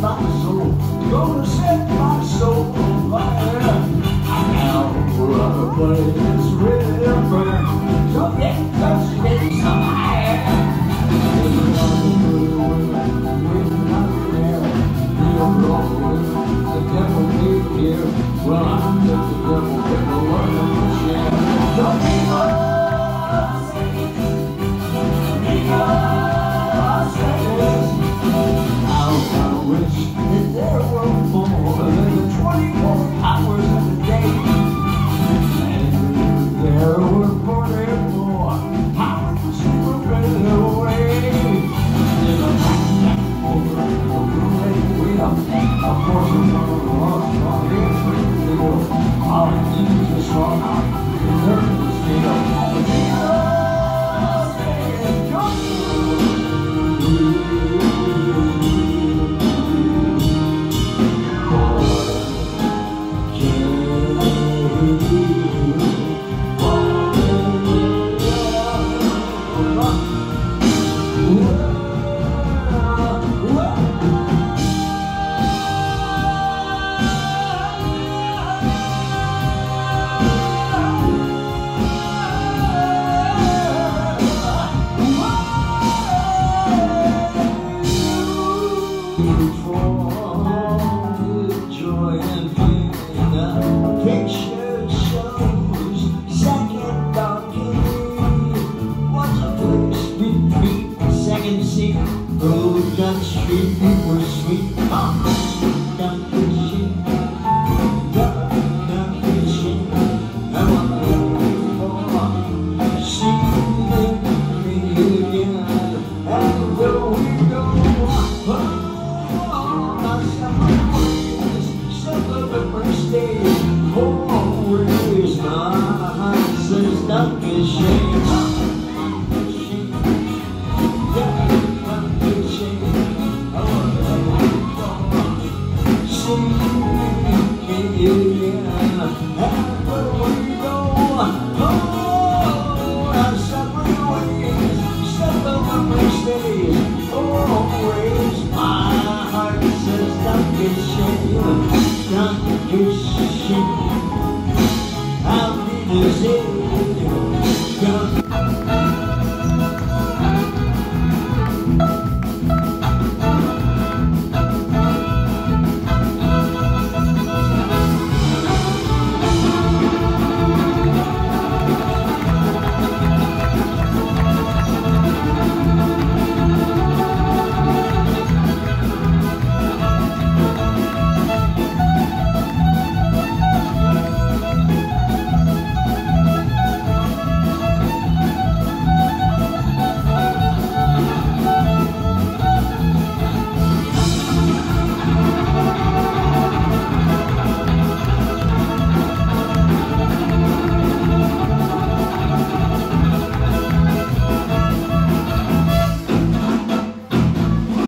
my soul, gonna set my soul on fire. Now we're on a place that's really burn. So get close to get some higher. There's a lot of good women waiting out there. You're rolling, the devil ain't here. Well, I'm just the devil, but the Lord of the share. Don't be lost, be lost, I wish that there were more than the 24 hours of the day. And there were 44 hours to slip away. There's a blackjack over the roulette wheel. Of course, I'm gonna lost my head for the deal. All I need is a strong heart to learn to steal. Joy and pain, picture shows second balcony. What's a place between second seat? Road got street, people sweet. Down fishing, down fishing. I want to for see me again. And though we go on our summer ways, some of the first days.